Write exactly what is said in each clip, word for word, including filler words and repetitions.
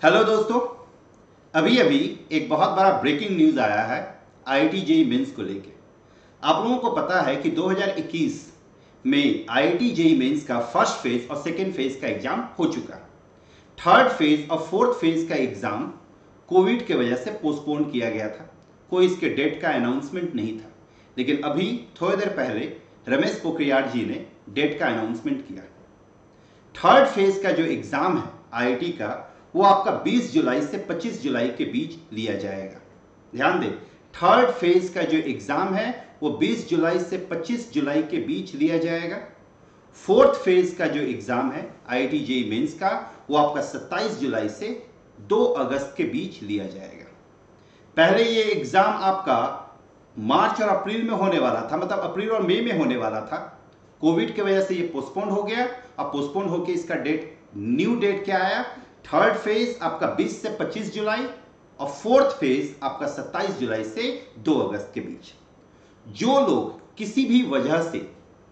Hello दोस्तों, अभी अभी एक बहुत बड़ा ब्रेकिंग न्यूज आया है आईआईटी जेईई मेंस को लेके। आप लोगों को पता है कि दो हज़ार इक्कीस में आईआईटी जेईई मेंस का फर्स्ट फेज और सेकेंड फेज का एग्जाम हो चुका। थर्ड फेज और फोर्थ फेज का एग्जाम कोविड के वजह से पोस्टपोन किया गया था। कोई इसके डेट का अनाउंसमेंट नहीं था, लेकिन अभी थोड़ी देर पहले रमेश पोखरियाल जी ने डेट का अनाउंसमेंट किया। थर्ड फेज का जो एग्जाम है आईआईटी का, वो आपका बीस जुलाई से पच्चीस जुलाई के बीच लिया जाएगा। ध्यान दें, थर्ड फेज का जो एग्जाम है वो बीस जुलाई से पच्चीस जुलाई के बीच लिया जाएगा। फोर्थ फेज का जो एग्जाम है आईआईटी जेईई मेंस का, वो आपका सत्ताईस जुलाई से दो अगस्त के बीच लिया जाएगा। पहले ये एग्जाम आपका मार्च और अप्रैल में होने वाला था, मतलब अप्रैल और मई में होने वाला था। कोविड की वजह से ये पोस्टपोन हो गया। अब पोस्टपोन होकर इसका डेट, न्यू डेट क्या आया, थर्ड फेज आपका बीस से पच्चीस जुलाई और फोर्थ फेज आपका सत्ताईस जुलाई से दो अगस्त के बीच। जो लोग किसी भी वजह से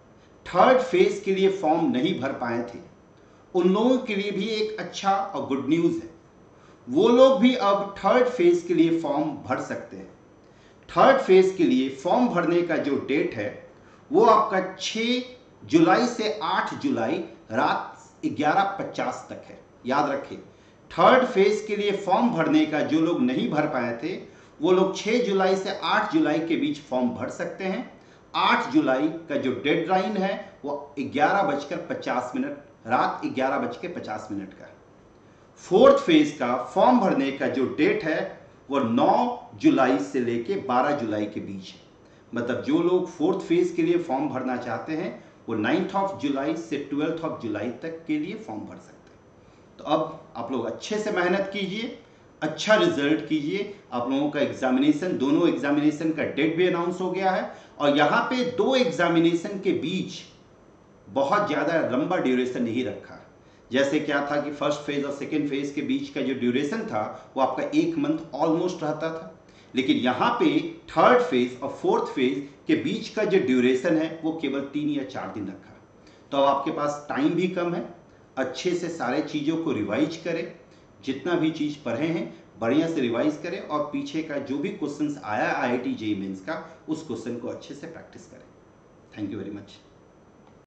थर्ड फेज के लिए फॉर्म नहीं भर पाए थे, उन लोगों के लिए भी एक अच्छा और गुड न्यूज है। वो लोग भी अब थर्ड फेज के लिए फॉर्म भर सकते हैं। थर्ड फेज के लिए फॉर्म भरने का जो डेट है वो आपका छह जुलाई से आठ जुलाई रात ग्यारह पचास तक है। याद रखें, थर्ड फेज के लिए फॉर्म भरने का जो लोग नहीं भर पाए थे वो लोग छह जुलाई से आठ जुलाई के बीच फॉर्म भर सकते हैं। आठ जुलाई का जो डेडलाइन है वो ग्यारह बजकर पचास मिनट, रात ग्यारह बज के पचास मिनट का। फोर्थ फेज का फॉर्म भरने का जो डेट है वो नौ जुलाई से लेके बारह जुलाई के बीच है। मतलब जो लोग फोर्थ फेज के लिए फॉर्म भरना चाहते हैं वो नाइन्थ ऑफ जुलाई से ट्वेल्थ ऑफ जुलाई तक के लिए फॉर्म भर सकते हैं। तो अब आप लोग अच्छे से मेहनत कीजिए, अच्छा रिजल्ट कीजिए। आप लोगों का एग्जामिनेशन, दोनों एग्जामिनेशन का डेट भी अनाउंस हो गया है और यहाँ पे दो एग्जामिनेशन के बीच बहुत ज़्यादा लंबा ड्यूरेशन नहीं रखा। जैसे क्या था कि फर्स्ट फेज और सेकेंड फेज के बीच का जो ड्यूरेशन था वो आपका एक मंथ ऑलमोस्ट रहता था, लेकिन यहाँ पे थर्ड फेज और फोर्थ फेज के बीच का जो ड्यूरेशन है वो केवल तीन या चार दिन रखा। तो अब आपके पास टाइम भी कम है। अच्छे से सारे चीज़ों को रिवाइज करें, जितना भी चीज़ पढ़े हैं बढ़िया से रिवाइज करें और पीछे का जो भी क्वेश्चंस आया आईआईटी जेईई मेंस का, उस क्वेश्चन को अच्छे से प्रैक्टिस करें। Thank you very much.